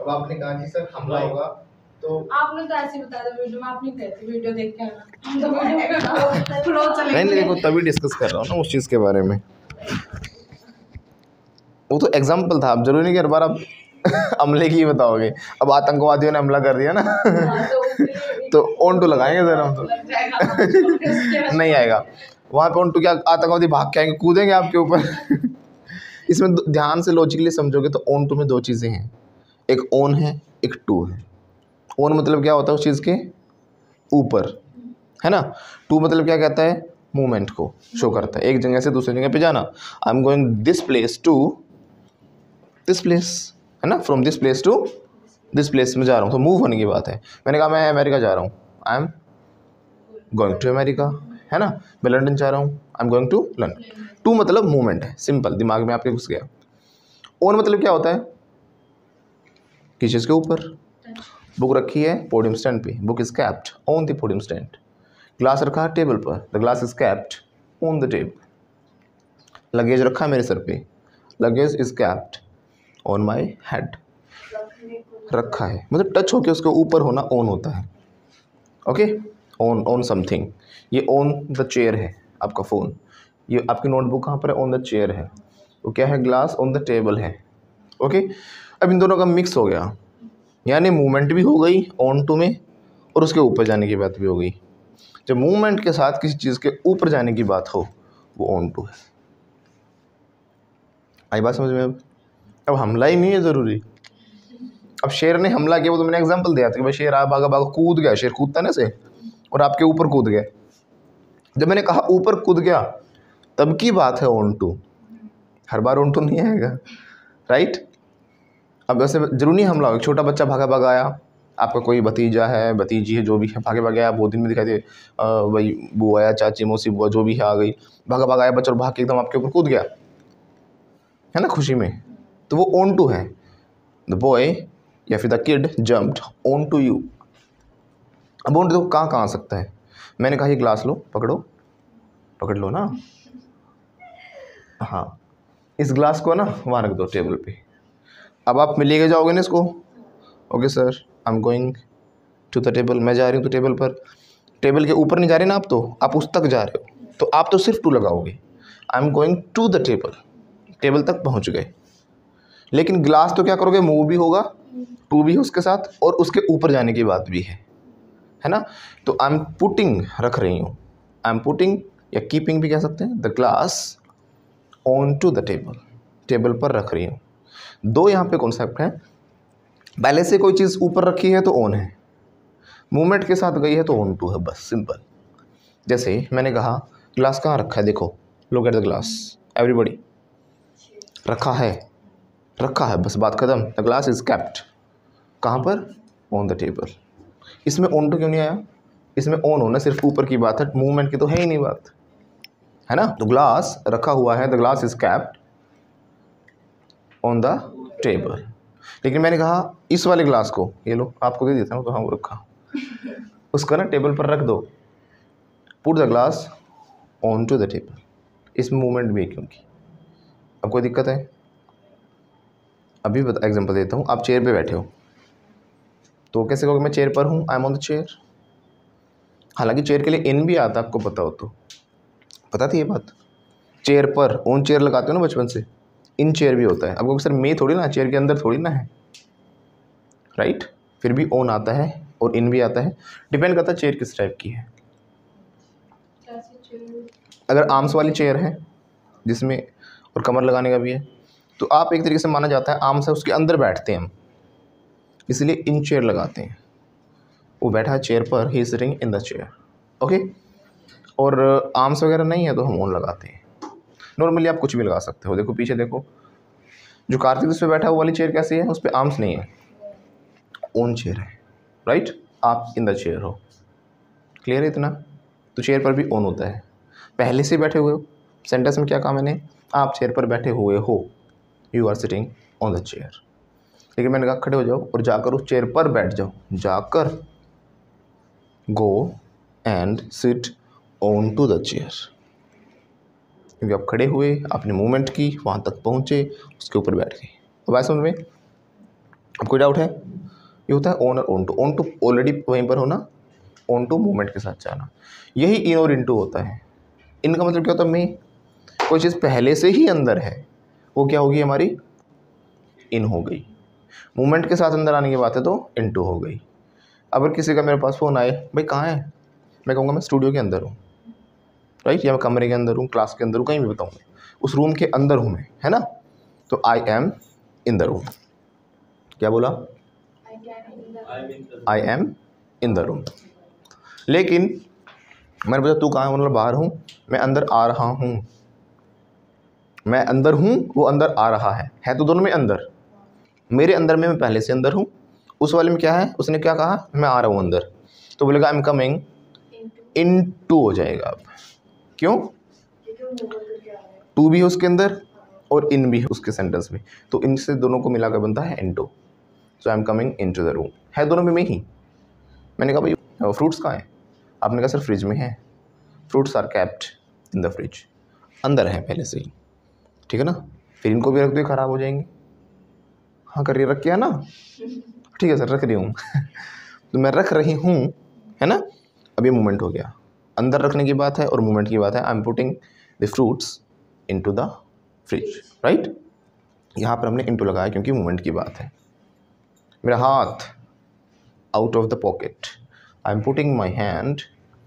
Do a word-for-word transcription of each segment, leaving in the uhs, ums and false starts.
अब आपने कहा कि सर हमला होगा, तो आपने तो ऐसे बता दिया वीडियो में, आप नहीं कहते वीडियो देख के आना, हम तो वीडियो फ्लो चलेंगे। नहीं नहीं देखो तभी डिस्कस कर रहा हूँ ना उस चीज़ के बारे में। वो तो एग्जाम्पल था, अब जरूरी नहीं कि हर बार आप हमले की बताओगे। अब आतंकवादियों ने हमला कर दिया ना तो ऑन टू लगाएंगे सर हम तो नहीं आएगा वहाँ पे ऑन टू। क्या आतंकवादी भाग के आएंगे, कूदेंगे आपके ऊपर इसमें ध्यान से लॉजिकली समझोगे तो ऑन टू में दो चीज़ें हैं, एक ऑन है एक टू है। ऑन मतलब क्या होता है, उस चीज़ के ऊपर, है ना। टू मतलब क्या कहता है, मूवमेंट को शो करता है, एक जगह से दूसरी जगह पे जाना। I am going this place to this place, है ना, from this place to this place में जा रहा हूँ, तो मूव होने की बात है। मैंने कहा मैं अमेरिका जा रहा हूँ, I am going to America, है ना। मैं लंदन जा रहा हूँ, I am going to London. To मतलब मूवमेंट है, सिंपल, दिमाग में आपके घुस गया। ऑन मतलब क्या होता है, किसी चीज़ के ऊपर। बुक रखी है पोडियम स्टैंड पे, book is kept on the podium stand. Glass रखा है टेबल पर, the glass is kept on the table. Luggage रखा है मेरे सर पे, luggage is kept on my head. रखा है मतलब टच होके उसके ऊपर होना ऑन होता है। Okay, on on something. ये ऑन द चेयर है आपका फ़ोन, ये आपकी नोटबुक कहाँ पर है, ऑन द चेयर है। वो क्या है, ग्लास ऑन द टेबल है। ओके, अब इन दोनों का मिक्स हो गया, यानी मूवमेंट भी हो गई ऑन टू में और उसके ऊपर जाने की बात भी हो गई। जब मूवमेंट के साथ किसी चीज़ के ऊपर जाने की बात हो वो ऑन टू है। आई बात समझ में? अब अब हमला ही नहीं है ज़रूरी। अब शेर ने हमला किया, वो तो मैंने एग्जांपल दिया था कि भाई शेर आ भागा भागा कूद गया, शेर कूदता ना से, और आपके ऊपर कूद गया। जब मैंने कहा ऊपर कूद गया तब की बात है ऑन टू, हर बार ऑन टू नहीं आएगा, राइट। अब वैसे जरूरी नहीं हमला हो, एक छोटा बच्चा भागा भागा आया, आपका कोई भतीजा है भतीजी है जो भी है, भागे भागे आया, बहुत दिन में दिखाई दे, भाई बुआ आया, चाची मौसी बुआ जो भी है आ गई, भागा भागा आया बच्चा और भाग के एकदम आपके ऊपर कूद गया, है ना, खुशी में, तो वो ऑन टू है। द बॉय या फिर the kid jumped on to you. अब ऑन टू तो कहाँ कहाँ आ सकता है। मैंने कहा ये ग्लास लो, पकड़ो, पकड़ लो ना, हाँ, इस ग्लास को ना वहाँ रख दो टेबल पे। अब आप लेके जाओगे ना इसको, okay sir I am going to the table, मैं जा रही हूँ तो टेबल पर, टेबल के ऊपर नहीं जा रहे ना आप, तो आप उस तक जा रहे हो, तो आप तो सिर्फ टू लगाओगे। I am going to the table, table तक पहुँच गए। लेकिन ग्लास तो क्या करोगे, मूव भी होगा, टू भी है उसके साथ, और उसके ऊपर जाने की बात भी है, है ना। तो आई एम पुटिंग, रख रही हूँ, आई एम पुटिंग या कीपिंग भी कह सकते हैं, the glass on to the table, table पर रख रही हूँ। दो यहाँ पे कॉन्सेप्ट हैं, पहले से कोई चीज़ ऊपर रखी है तो ऑन है, मूवमेंट के साथ गई है तो ऑन टू है, बस सिंपल। जैसे मैंने कहा ग्लास कहाँ रखा है, देखो, look at the glass, everybody, रखा है, रखा है, बस बात खत्म। द ग्लास इज कैप्ट कहाँ पर, ऑन द टेबल। इसमें ऑन टू क्यों नहीं आया, इसमें ऑन होना सिर्फ ऊपर की बात है, मूवमेंट की तो है ही नहीं बात, है ना। तो ग्लास रखा हुआ है, the glass is kept on the table. लेकिन मैंने कहा इस वाले ग्लास को, ये लो आपको दे देता हूँ, तो हाँ वो रखा, उसको ना टेबल पर रख दो, put the glass on to the table. इसमें मूवमेंट भी है क्योंकि, अब कोई दिक्कत है। अभी बता एग्जांपल देता हूँ, आप चेयर पे बैठे हो तो कैसे कहोगे मैं चेयर पर हूँ, I am on the chair. हालांकि चेयर के लिए इन भी आता, आपको पता हो तो, पता थी ये बात। चेयर पर ऑन चेयर लगाते हो ना बचपन से, इन चेयर भी होता है। अब सर मैं थोड़ी ना, चेयर के अंदर थोड़ी ना है, राइट, फिर भी ऑन आता है और इन भी आता है, डिपेंड करता है चेयर किस टाइप की है। अगर आर्म्स वाली चेयर है जिसमें और कमर लगाने का भी है, तो आप एक तरीके से माना जाता है आर्म्स है उसके अंदर बैठते हैं हम, इसलिए इन चेयर लगाते हैं। वो बैठा है चेयर पर, he is sitting in the chair, okay. और आर्म्स वगैरह नहीं है तो हम ऑन लगाते हैं। नॉर्मली आप कुछ भी लगा सकते हो, देखो पीछे देखो, जो कार्तिक उस पर बैठा है वो वाली चेयर कैसी है, उस पर आर्म्स नहीं है, ऑन चेयर है, राइट, आप इन द चेयर हो, क्लियर है इतना। तो चेयर पर भी ऑन होता है, पहले से बैठे हुए हो, सेंटेंस में क्या कहा मैंने, आप चेयर पर बैठे हुए हो, you are sitting on the chair. लेकिन मैंने कहा खड़े हो जाओ और जाकर उस चेयर पर बैठ जाओ, जाकर, go and sit on to the chair, क्योंकि आप खड़े हुए, आपने मूवमेंट की, वहाँ तक पहुँचे, उसके ऊपर बैठ गए। तो बात समझ में, अब कोई डाउट है? ये होता है ऑन और on to. On to already वहीं पर होना, ऑन टू मूवमेंट के साथ जाना। यही इन और इनटू होता है। इन का मतलब क्या होता है? में कोई चीज़ पहले से ही अंदर है, वो क्या होगी हमारी? इन हो गई। मूवमेंट के साथ अंदर आने की बात है तो इनटू हो गई। अगर किसी का मेरे पास फ़ोन आए, भाई कहाँ है, मैं कहूँगा मैं स्टूडियो के अंदर हूँ, राइट, या मैं कमरे के अंदर हूँ, क्लास के अंदर हूँ, कहीं भी बताऊँगा, उस रूम के अंदर हूँ मैं, है ना, तो I am in the room. क्या बोला? I am in the room. लेकिन मैंने पूछा तू कहाँ है, मतलब बाहर हूँ, मैं अंदर आ रहा हूँ। मैं अंदर हूँ, वो अंदर आ रहा है, है तो दोनों में अंदर। मेरे अंदर में मैं पहले से अंदर हूँ, उस वाले में क्या है, उसने क्या कहा, मैं आ रहा हूँ अंदर, तो बोलेगा I am coming in to हो जाएगा। अब क्यों? टू भी है उसके अंदर और इन भी है उसके सेंटेंस में, तो इनसे दोनों को मिलाकर बनता है in to. So I am coming in to the room, है दोनों में मैं ही। मैंने कहा भाई फ्रूट्स कहाँ हैं? आपने कहा सर फ्रिज में है। Fruits are kept in the fridge, अंदर है पहले से ही, ठीक है ना। फिर इनको भी रख दो, ख़राब हो जाएंगे। हाँ करिए, रख किया ना, ठीक है सर रख रही हूँ तो मैं रख रही हूँ, है ना। अब ये मूवमेंट हो गया, अंदर रखने की बात है और मूवमेंट की बात है। I am putting the fruits into the fridge, right. यहाँ पर हमने इनटू लगाया क्योंकि मूवमेंट की बात है। मेरा हाथ out of the pocket, I am putting my hand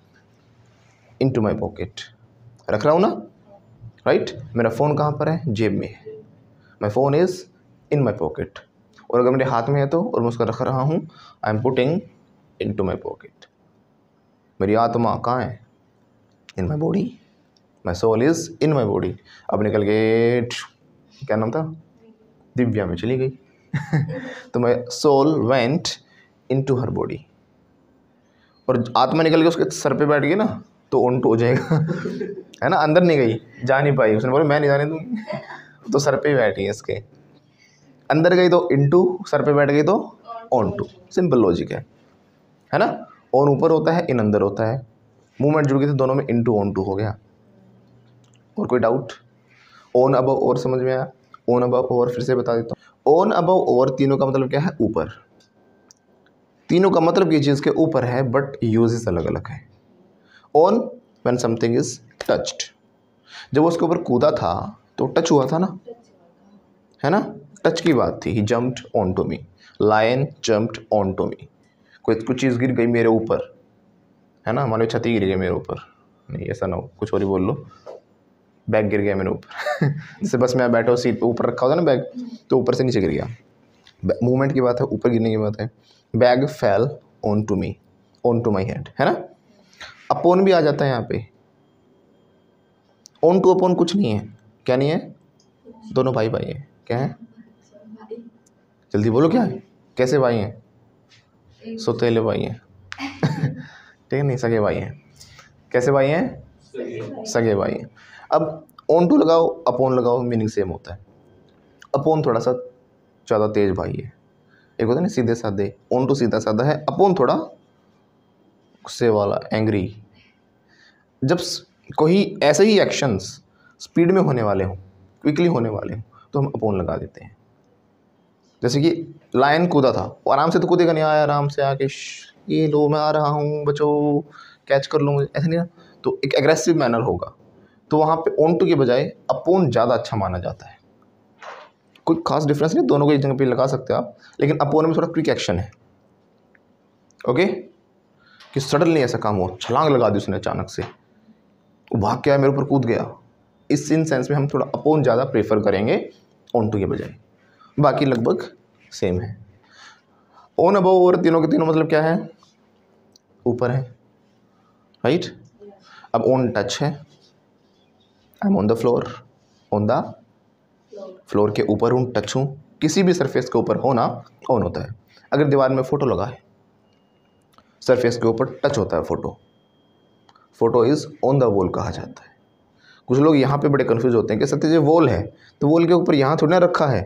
into my pocket, रख रहा हूँ ना, राइट। मेरा फ़ोन कहाँ पर है? जेब में है। My phone is in my pocket, और अगर मेरे हाथ में है तो, और मैं उसका रख रहा हूँ, I am putting into my pocket. मेरी आत्मा कहाँ है? In my body, my soul is in my body. अब निकल के क्या नाम था, दिव्या में चली गई तो my soul went into her body, और आत्मा निकल के उसके सर पे बैठ गई ना, तो ऑन टू हो जाएगा है ना। अंदर नहीं गई, जा नहीं पाई, उसने बोला मैं नहीं जाने दूँगी तो सर पे ही बैठी है इसके। अंदर गई तो इनटू, सर पे बैठ गई तो ऑन टू। सिंपल लॉजिक है, है ना। ऑन ऊपर होता है, इन अंदर होता है, मूवमेंट जुड़ गई तो दोनों में इनटू ऑन टू हो गया। और कोई डाउट? ऑन अबव और समझ में आया? ऑन अबव और फिर से बता देता हूँ। ऑन अबव और तीनों का मतलब क्या है? ऊपर। तीनों का मतलब ये चीज़ के ऊपर है, बट यूजेस अलग अलग है। On when something is touched, जब उसके ऊपर कूदा था तो टच हुआ था ना, है ना, टच की बात थी। He jumped on to me, lion jumped on to me. कोई कुछ चीज़ गिर गई मेरे ऊपर, है ना, मान लो छती गिर गई मेरे ऊपर, नहीं ऐसा ना हो, कुछ और ही बोल लो, बैग गिर गया मेरे ऊपर जैसे बस मैं बैठा हूँ सीट पे, ऊपर रखा होता ना बैग, तो ऊपर से नीचे गिर गया, मूवमेंट की बात है, ऊपर गिरने की बात है। Bag fell on to me, on to my head, है ना। अपॉन भी आ जाता है यहाँ पे। ऑन टू अपॉन कुछ नहीं है, क्या नहीं है, दोनों भाई भाई हैं। क्या है? जल्दी बोलो क्या है, कैसे भाई हैं? सौतेले भाई हैं ठीक है, नहीं सगे भाई हैं। कैसे भाई हैं? सगे भाई हैं। अब ऑन टू लगाओ, अपॉन लगाओ, मीनिंग सेम होता है। अपॉन थोड़ा सा ज़्यादा तेज भाई है, एक होता है ना सीधे साधे, ऑन टू सीधा साधा है, अपॉन थोड़ा गुस्से वाला, एंग्री। जब कोई ऐसे ही एक्शंस स्पीड में होने वाले हों, क्विकली होने वाले हों, तो हम अपॉन लगा देते हैं। जैसे कि लायन कूदा था, वो आराम से तो कूदेगा नहीं, आया आराम से आके ये लो मैं आ रहा हूँ बचो, कैच कर लो मुझे, ऐसा नहीं ना, तो एक एग्रेसिव मैनर होगा, तो वहाँ पे ऑन टू के बजाय अपॉन ज़्यादा अच्छा माना जाता है। कोई खास डिफरेंस नहीं, दोनों को एक जगह पे लगा सकते हो आप, लेकिन अपॉन में थोड़ा क्विक एक्शन है, ओके, कि सडनली ऐसा काम हो, छलांग लगा दी उसने अचानक से, वो भाग के आया मेरे ऊपर कूद गया। इस इन सेंस में हम थोड़ा अपॉन ज़्यादा प्रेफर करेंगे ऑन टू के बजाय, बाकी लगभग सेम है। ऑन अबव और तीनों के तीनों मतलब क्या है? ऊपर है, राइट। अब ऑन टच है, I am on the floor, on the floor के ऊपर हूँ, टच हूँ, किसी भी सरफेस के ऊपर होना ऑन होता है। अगर दीवार में फ़ोटो लगा है, सरफेस के ऊपर टच होता है photo, photo is on the wall कहा जाता है। कुछ लोग यहाँ पे बड़े कंफ्यूज होते हैं कि सत्य जो वॉल है, तो वॉल के ऊपर यहाँ थोड़ी ना रखा है,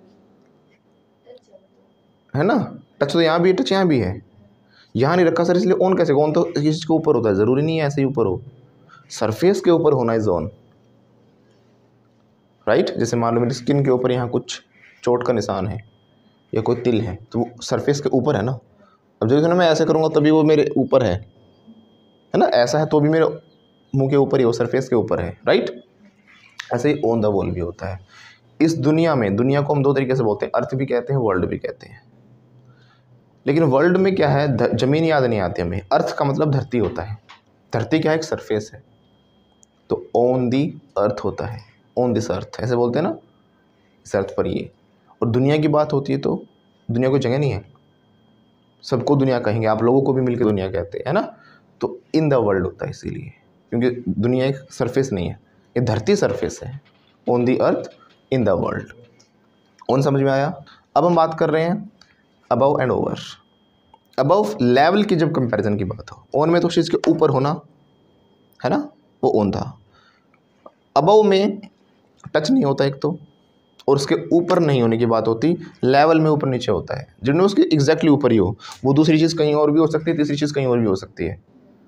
है ना, टच तो यहाँ भी है, टच यहाँ भी है, यहाँ नहीं रखा सर, इसलिए ऑन कैसे? ऑन तो किसी चीज़ के ऊपर होता है, ज़रूरी नहीं है ऐसे ही ऊपर हो, सरफेस के ऊपर होना इज ऑन, राइट। जैसे मान लो मेरी स्किन के ऊपर यहाँ कुछ चोट का निशान है, या कोई तिल है तो वो सरफेस के ऊपर है ना। अब जो मैं ऐसे करूँगा तभी वो मेरे ऊपर है है ना, ऐसा है तो भी मेरे मुंह के ऊपर ही, वो सरफेस के ऊपर है, राइट। ऐसे ही ऑन द वॉल भी होता है। इस दुनिया में, दुनिया को हम दो तरीके से बोलते हैं, अर्थ भी कहते हैं, वर्ल्ड भी कहते हैं। लेकिन वर्ल्ड में क्या है, ज़मीन याद नहीं आती हमें। अर्थ का मतलब धरती होता है। धरती क्या है, एक सरफेस है, तो ऑन दी अर्थ होता है, ऑन दिस अर्थ ऐसे बोलते हैं ना, इस अर्थ पर ये। और दुनिया की बात होती है तो दुनिया कोई जगह नहीं है, सबको दुनिया कहेंगे, आप लोगों को भी मिलकर दुनिया कहते हैं, है ना। तो इन द वर्ल्ड होता है इसीलिए, क्योंकि दुनिया एक सरफेस नहीं है, ये धरती सरफेस है। On the earth, in the world. On समझ में आया। अब हम बात कर रहे हैं above and over. Above level की जब कंपैरिजन की बात हो, ऑन में तो उस चीज़ के ऊपर होना है ना, वो ऑन था। अबव में टच नहीं होता एक तो, और उसके ऊपर नहीं होने की बात होती। लेवल में ऊपर नीचे होता है, जिनमें उसके एग्जैक्टली ऊपर ही हो। वो दूसरी चीज़ कहीं और भी हो सकती है, तीसरी चीज़ कहीं और भी हो सकती है।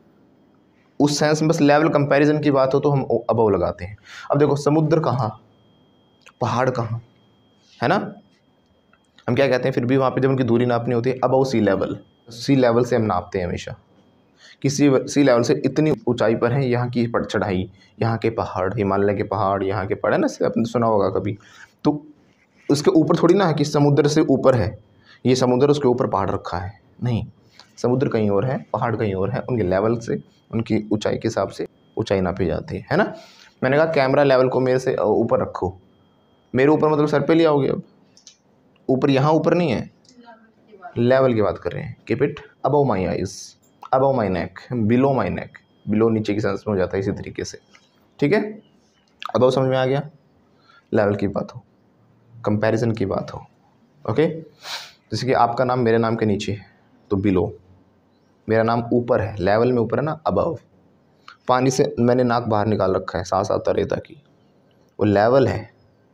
उस सेंस में बस लेवल कंपैरिजन की बात हो तो हम अबव लगाते हैं। अब देखो, समुद्र कहाँ, पहाड़ कहाँ, है ना। हम क्या कहते हैं फिर भी वहाँ पे जब उनकी दूरी नापनी होती है, above sea level. Sea level से हम नापते हैं हमेशा, किसी सी लेवल से इतनी ऊंचाई पर है, यहाँ की पड़ चढ़ाई, यहाँ के पहाड़, हिमालय के पहाड़, यहाँ के पहाड़ है ना, आपने सुना होगा कभी। तो उसके ऊपर थोड़ी ना है कि समुद्र से ऊपर है ये समुद्र, उसके ऊपर पहाड़ रखा है, नहीं। समुद्र कहीं और है, पहाड़ कहीं और है, उनके लेवल से, उनकी ऊंचाई के हिसाब से ऊंचाई नापी जाती है, है ना। मैंने कहा कैमरा लेवल को मेरे से ऊपर रखो, मेरे ऊपर मतलब सर पे ले आओगे। अब ऊपर यहाँ ऊपर नहीं है, लेवल की बात कर रहे हैं। Keep it above my eyes, above my neck, below my neck. Below नीचे की सेंस में हो जाता है इसी तरीके से, ठीक है। अबव समझ में आ गया। लेवल की बात हो, कंपैरिजन की बात हो, ओके। जैसे कि आपका नाम मेरे नाम के नीचे है तो बिलो, मेरा नाम ऊपर है, लेवल में ऊपर है ना, अबव। पानी से मैंने नाक बाहर निकाल रखा है, सांस आता रहे ताकि, वो लेवल है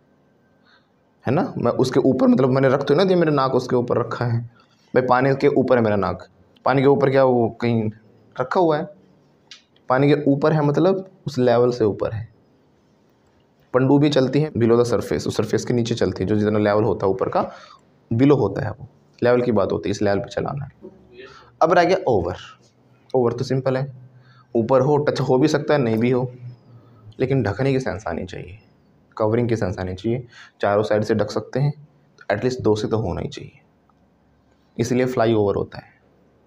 है ना। मैं उसके ऊपर मतलब मैंने रख तो ना दिया, मेरे नाक उसके ऊपर रखा है भाई, पानी के ऊपर है मेरा नाक। पानी के ऊपर क्या वो कहीं रखा हुआ है, पानी के ऊपर है मतलब उस लेवल से ऊपर है। पनडुब्बी चलती है बिलो द सरफेस, उस सरफेस के नीचे चलती है, जो जितना लेवल होता है ऊपर का बिलो होता है, वो लेवल की बात होती है, इस लेवल पे चलाना है। अब रह गया ओवर। ओवर तो सिंपल है, ऊपर हो, टच हो भी सकता है, नहीं भी हो, लेकिन ढकने की सेंस आनी चाहिए, कवरिंग की सेंस आनी चाहिए। चारों साइड से ढक सकते हैं तो एटलीस्ट दो से तो होना ही चाहिए, इसलिए फ्लाई ओवर होता है।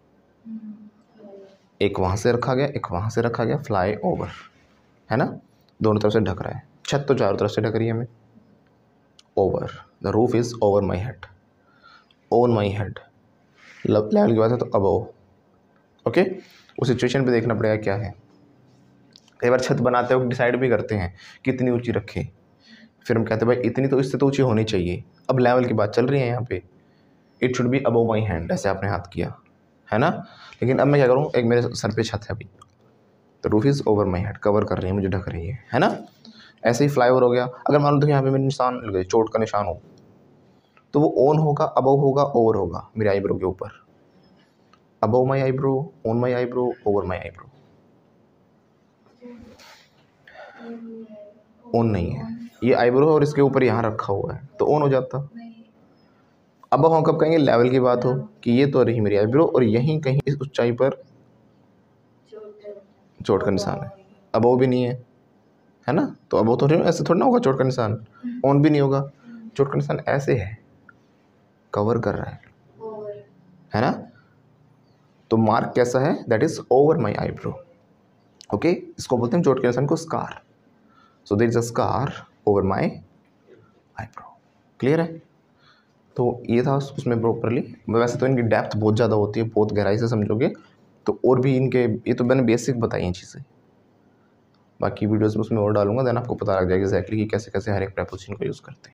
एक वहाँ से रखा गया, एक वहाँ से रखा गया, फ्लाई ओवर, है ना। दोनों तरफ से ढक रहा है, छत तो चारों तरफ से ढक रही है हमें। Over, the roof is over my head, on my head. Level की बात है तो अबव, ओके। उस सिचुएशन पे देखना पड़ेगा क्या है। कई बार छत बनाते वक्त डिसाइड भी करते हैं कितनी ऊंची रखें, फिर हम कहते हैं भाई इतनी तो, इससे तो ऊंची होनी चाहिए। अब लेवल की बात चल रही है यहाँ पे, it should be above my hand, ऐसे आपने हाथ किया है ना। लेकिन अब मैं क्या करूँ, एक मेरे सर पे छत है अभी, तो roof is over my head, cover कर रही है, मुझे ढक रही है, है ना। ऐसे ही फ्लाई ओवर हो गया। अगर मान लो तो यहाँ पे मेरे निशान लग गए, चोट का निशान हो, तो वो ऑन होगा, अबव होगा, ओवर होगा मेरी आईब्रो के ऊपर। Above my eyebrow, on my eyebrow, over my eyebrow. On नहीं है ये आईब्रो, और इसके ऊपर यहाँ रखा हुआ है तो ऑन हो जाता। अब हम कब कहेंगे, लेवल की बात हो कि ये तो रही मेरी आईब्रो और यहीं कहीं इस ऊंचाई पर चोट का निशान है। अब वो भी नहीं है, है ना, तो अब वो तो ऐसे थोड़ा ना होगा चोट का निशान, ऑन भी नहीं होगा, चोट का निशान ऐसे है, कवर कर रहा है, है ना। तो मार्क कैसा है, that is over my eyebrow, okay. इसको बोलते हैं चोट के निशान को scar. So there is a scar over my eyebrow, clear है। तो ये था उसमें प्रॉपरली। वैसे तो इनकी डेप्थ बहुत ज़्यादा होती है, बहुत गहराई से समझोगे तो और भी इनके, ये तो मैंने बेसिक बताई हैं चीज़ें, बाकी वीडियोस में उसमें और डालूंगा, देन आपको पता लग जाएगा एक्जैक्टली कि कैसे कैसे हर एक प्रेपोजिशन को यूज़ करते हैं।